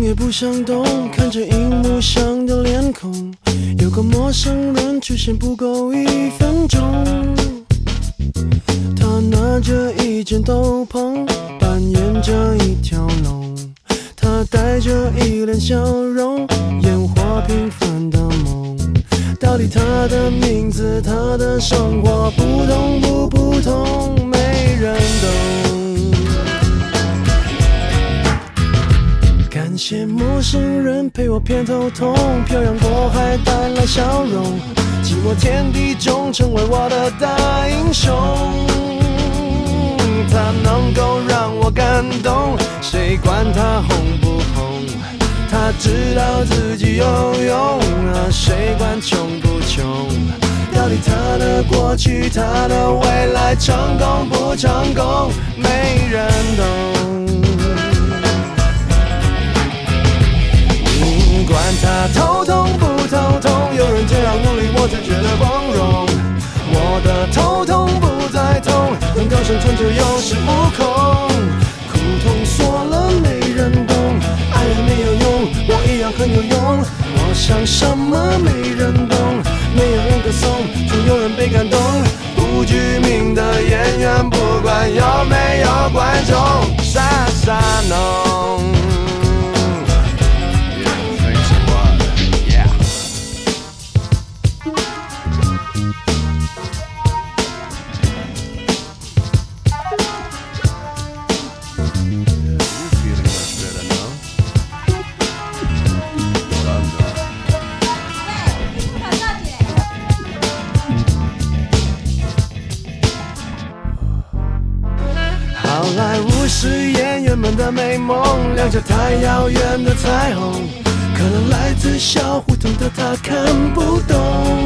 也不想动，看着荧幕上的脸孔，有个陌生人出现不够1分钟。他拿着一件斗篷，扮演着一条龙。他带着一脸笑容，演活平凡的梦。到底他的名字，他的生活不同不普通，没人懂。感谢陌生人陪我偏头痛，漂洋过海带来笑容，寂寞天地中成为我的大英雄。他能够让我感动，谁管他红不红？他知道自己有用啊，谁管穷不穷？到底他的过去，他的未来，成功不成功，没人懂。管他头痛不头痛，有人这样努力，我只觉得光荣。我的头痛不再痛，能够生存就有恃无恐。苦痛说了没人懂，爱人没有用，我一样很有用。我想什么没人懂，没有人歌颂，总有人被感动。不具名的演员，不管有没有观众，傻傻弄。好莱坞是演员们的美梦，亮着太遥远的彩虹，可能来自小胡同的他看不懂。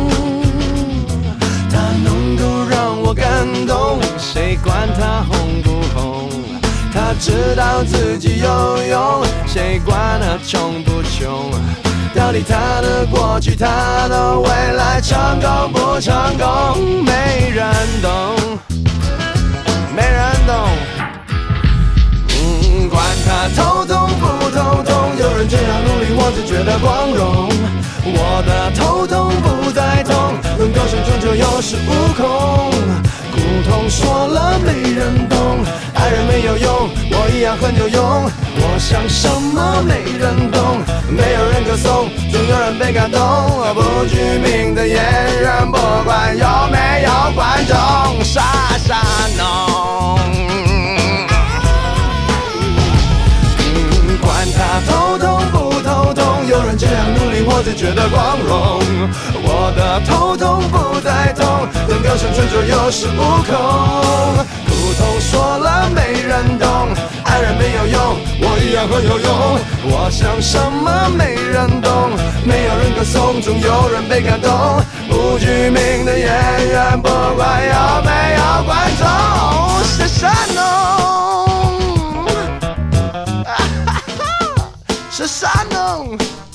他能够让我感动，谁管他红不红？他知道自己有用，谁管他穷不穷？到底他的过去，他的未来，成功不成功，没人懂，没人懂。管他头痛不头痛，有人这样努力，我只觉得光荣。我的头痛不再痛，能够生存就有恃无恐。苦痛说了没人懂，爱人没有用，我一样很有用。我想什么没人懂，没有人歌颂，总有人被感动。不具名的演员，不管有没有观众，傻傻弄。管他头痛不头痛，有人这样努力，我只觉得光荣。我的头痛不再痛，能够生存就有恃无恐。苦痛说了没人懂，爱人没有用，我一样很有用。我想什么没人懂，没有人歌颂，总有人被感动。不具名的演员，不管有没有观众，傻傻弄。Sasano.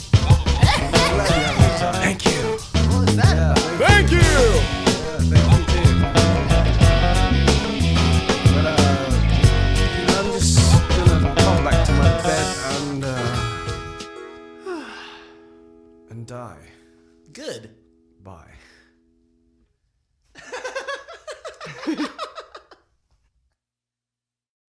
Thank you. What was that about? Thank you. Yeah, thank you too. But I'm just gonna come back to my bed and die. Good. Bye.